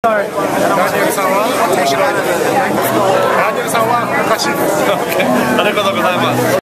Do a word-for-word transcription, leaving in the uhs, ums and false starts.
ダニエルさんは面白い。ダニエルさんはおかしいです。ありがとうございます。